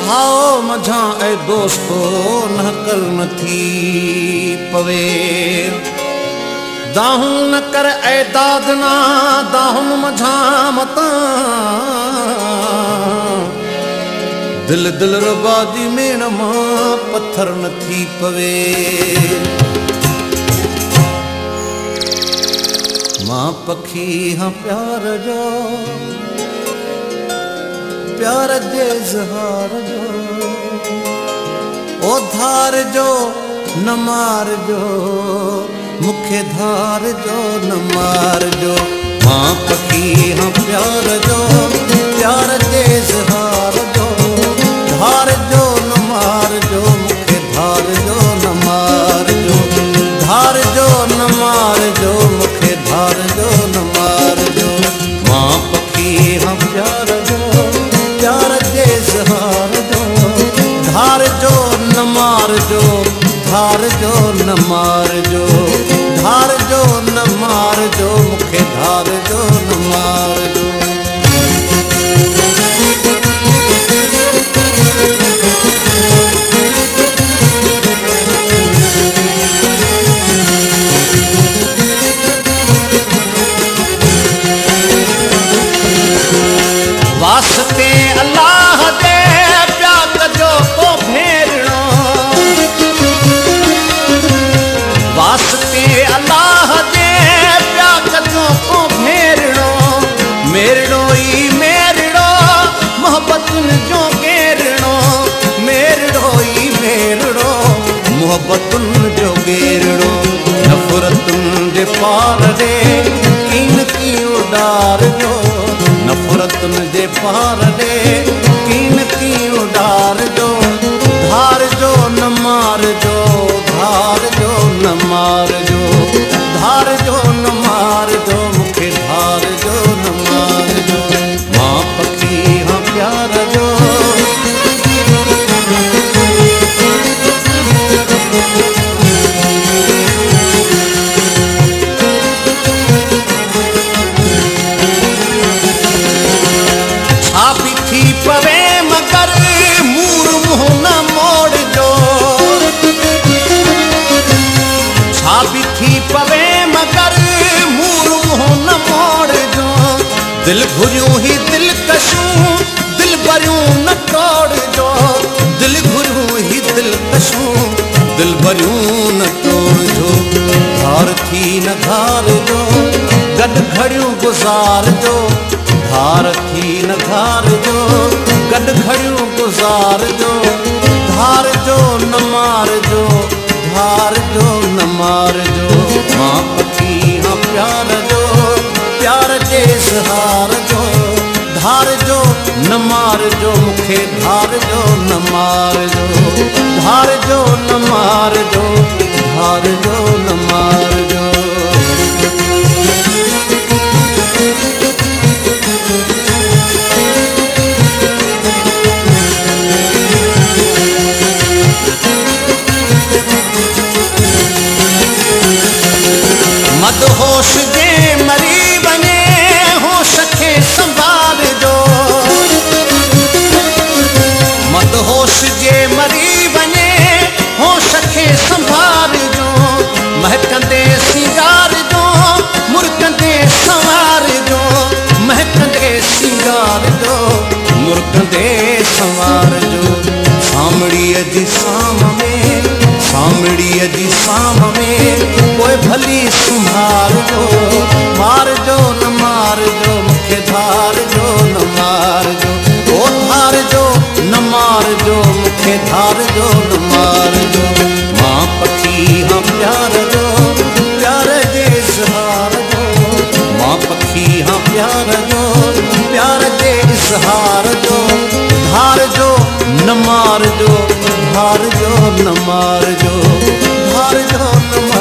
भाओ मझा ए दोस्तो न कर न थी पवे दाहू न कर ए दादना दाहुन मझा मता दिल दिल रबादी में न मां पत्थर न थी पवे मां पखी हाँ प्यार जो प्यार जे इज़हार जो ओ धार जो न मार जो मुखे धार जो न मार जो मां पखी हाँ प्यार जो प्यार जे इज़हार जो धार जो न मार जो मुखे धार जो न मार जो धार जो न मार जो मुखे धार जो न मार जो मां पखी हाँ प्यार जो प्यार जे इज़हार जो धार जो न मार जो धार जो न मार जो धार जो न मार जो मुखे धार जो न मार जो वास्ते अल्लाह दे प्यार जो को भेरणो वास्ते अल्लाह दे प्यार जो को भेरणो मेरणो ई मेरणो मोहब्बतुन जो गेरणो मेरणो ई मेरणो मोहब्बतुन जो गेरणो नफरतुन जे पार दे कीन की उडार जो नफरतुन जे पार दे कीन की उडार जो धार जो न मार जो धार जो न मार जो धार जो न मार जो मुखे धार जो न मार जो मां पखी हाँ प्यार जो पवे मगर मूर मुँह न मोड़ जो छापी थी पवे मगर मूर मुँह न मोड़ जो दिल घुरियूं ही दिल कशूं दिल भरियूं न तोड़ जो दिल घुरियूं ही दिल कशूं दिल भरियूं न तोड़ जो धार थी न धार जो गड घड़ियूं गुज़ार जो धार थी न धार जो गड घड़ियूं गुज़ार जो धार जो न मार जो धार जो न मार जो मां पखी हाँ प्यार जो प्यार जे इज़हार जो धार जो न मार जो मुखे धार जो न मार जो धार जो न मार जो धार जो न मार जो मदहोश जे मरी वञे होश खे संभाल जो मदहोश जे मरी वञे होश खे संभाल जो महकंदे सिंगार जो मुर्कंदे संवार जो महकंदे सिंगार जो मुर्कंदे संवार जो सामड़ीअ जी साम में सामड़ीअ जी साम में कोई भली संभार जो मार जो न मार जो मुखे धार जो न मार जो ओ धार जो न मार जो मुखे धार जो न मार जो मां पखी हाँ प्यार जो प्यार जे इज़हार जो मां पखी हाँ प्यार जो प्यार जे इज़हार जो धार जो न मार जो धार जो न मार जो धार जो न